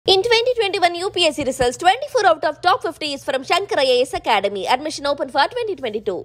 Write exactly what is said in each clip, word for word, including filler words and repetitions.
In twenty twenty-one U P S C results, twenty-four out of top fifty is from Shankar I A S Academy. Admission open for twenty twenty-two.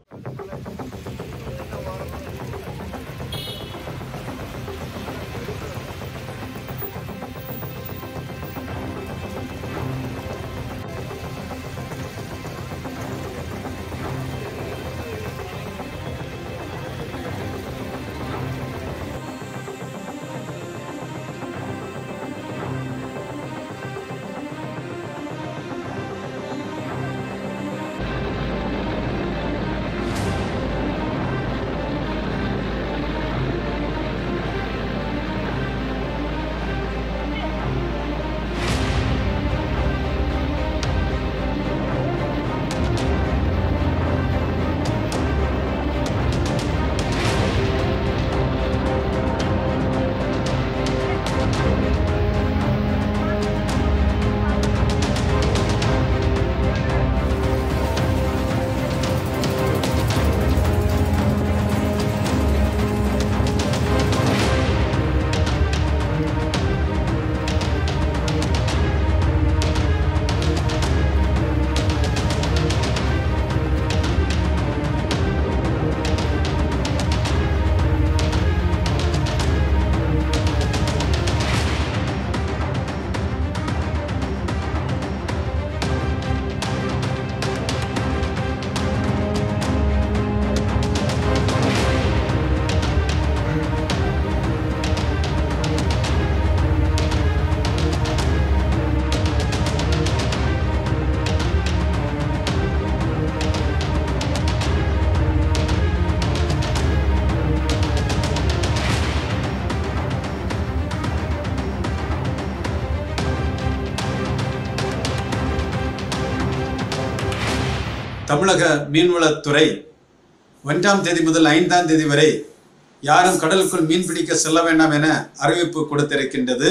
தமிழக மீன்வளத்துறை ஒன்றாம் தேதி முதல் ஐந்தாம் தேதி வரை யாரும் கடலுக்குள் மீன் பிடிக்க செல்ல வேண்டாம் என அறிவிப்பு கொடுத்திருக்கின்றது.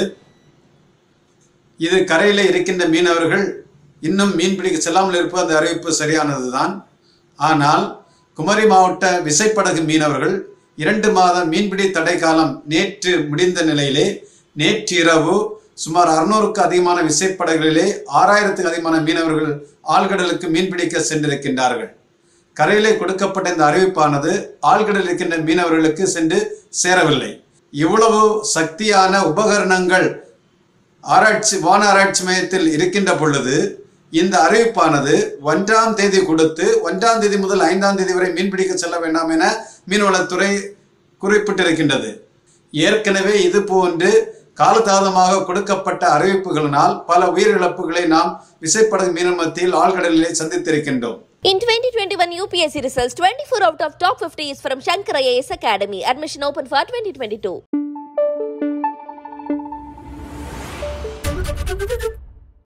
இது கரையில் இருக்கின்ற மீனவர்கள் இன்னும் மீன் பிடிக்க செல்லாமல் இருப்பது அந்த அறிவிப்பு சரியானதுதான். ஆனால் குமரி மாவட்ட விசைப்படகு மீனவர்கள் இரண்டு மாத மீன்பிடி தடை காலம் நேற்று முடிந்த நிலையிலே நேற்றிரவு சுமார் அறுநூறுக்கு அதிகமான விசைப்படகுகளிலே ஆறாயிரத்துக்கு அதிகமான மீனவர்கள் ஆழ்கடலுக்கு மீன்பிடிக்க சென்றிருக்கின்றார்கள். கரையிலே கொடுக்கப்பட்ட இந்த அறிவிப்பானது ஆழ்கடலில் இருக்கின்ற மீனவர்களுக்கு சென்று சேரவில்லை. இவ்வளவு சக்தியான உபகரணங்கள் ஆராய்ச்சி வான ஆராய்ச்சி மையத்தில் இருக்கின்ற பொழுது இந்த அறிவிப்பானது ஒன்றாம் தேதி கொடுத்து ஒன்றாம் தேதி முதல் ஐந்தாம் தேதி வரை மீன்பிடிக்க செல்ல வேண்டாம் என மீன்வளத்துறை குறிப்பிட்டிருக்கின்றது. ஏற்கனவே இது போன்று காலதாமதமாக கொடுக்கப்பட்ட அறிவிப்புகளினால் பல உயிரிழப்புகளை நாம் விசைப்படகு மீனவர் மத்தியில் ஆழ்கடலிலே சந்தித்திருக்கின்றோம். In twenty twenty-one U P S C results, twenty-four out of top fifty is from Shankar I A S Academy. Admission open for twenty twenty-two.